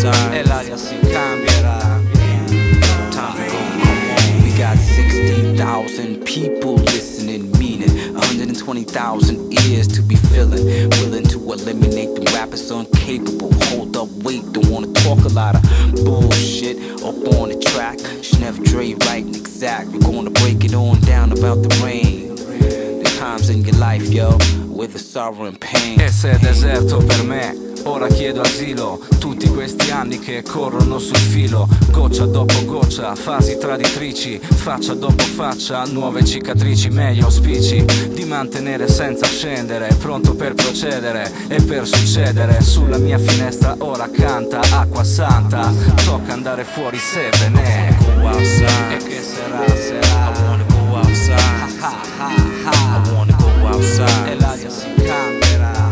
outside. E l'aria si cambierà. Time to go, come on. We got 60,000 people listening, meaning 120,000 ears to be filling. Willing to eliminate the rappers incapable. Hold up, wait, don't wanna talk a lot of bullshit up on the track. Schneff Dre writing exact. We're gonna break it on down about the rain, the times in your life, yo, with the sorrow and pain. E se è deserto per me, ora chiedo asilo. Tutti questi anni che corrono sul filo, goccia dopo goccia, fasi traditrici, faccia dopo faccia, nuove cicatrici. Meglio auspici di mantenere senza scendere, pronto per procedere e per succedere. Sulla mia finestra ora canta acqua santa, tocca andare fuori se ve ne Go outside. e che sarà sarà. I wanna go outside. I wanna go outside. E l'aria si cambierà.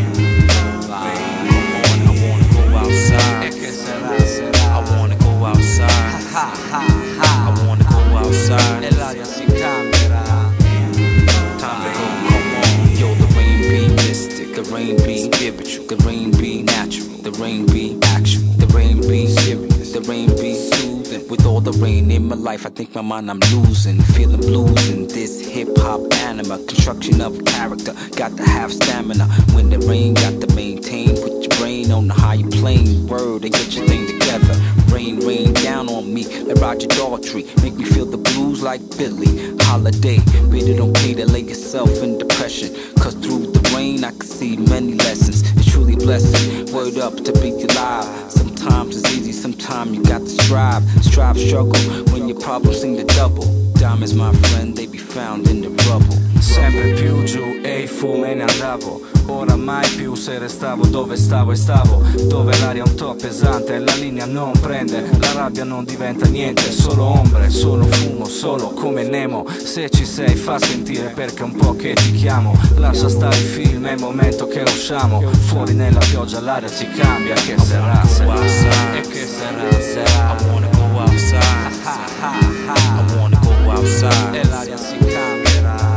Outside. E che sarà sarà. I wanna go outside. I wanna go outside. E l'aria si cambierà. Time to go, come on. Yo, the rain be mystic, the rain be spiritual, the rain be natural, the rain be actual, the rain be serious, the rain be soothing. With all the rain in my life, I think my mind I'm losing, feeling blues in this hip hop anima, construction of character. Got to have stamina when the rain, got to maintain. Put your brain on the higher plane, word, and get your thing together. Rain, rain down on me like Roger Daltrey. Make me feel the blues like Billie Holiday. But it don't pay to lay yourself in depression, cause through the rain I can see many lessons. It's truly a blessing, word up to be alive. Sometimes it's easy, sometimes you got to strive. Strive, struggle, when your problems seem to double. Diamonds, my friend, they be found in the rubble. Sempre più giù e fu me ne andavo. Ora mai più se restavo dove stavo e stavo, dove l'aria è un po' pesante, la linea non prende, la rabbia non diventa niente, solo ombre, solo fumo, solo come Nemo. Se ci sei fa sentire perché è un po' che ti chiamo. Lascia stare il film, è il momento che usciamo. Fuori nella pioggia l'aria si cambia, che sarà sarà. E che sarà sarà. I wanna go outside. I wanna go outside. E l'aria si cambierà.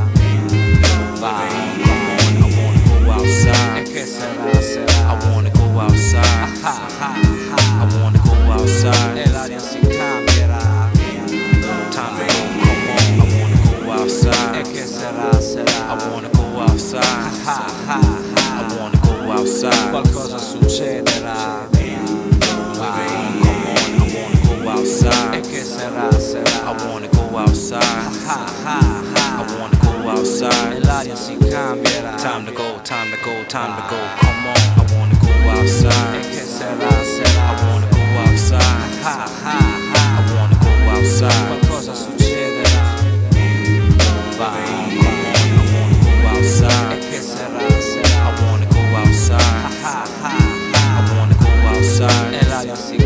Outside. E che sarà sarà. I wanna go outside. I wanna go outside. E l'aria si cambierà. Time to go, come on. I wanna go outside. E che sarà sarà. I wanna go outside. I wanna go outside. Qualcosa succederà. Come on, I wanna go outside. E che sarà sarà. I wanna go outside. I wanna go outside. E l'aria si cambierà. Time to go, time to go, time to go. Come on, I wanna go outside. E che sarà sarà. I wanna go outside. I wanna go outside. Qualcosa succederà. Come on, I wanna go outside. E che sarà sarà. I wanna go outside. I wanna go outside. E l'aria si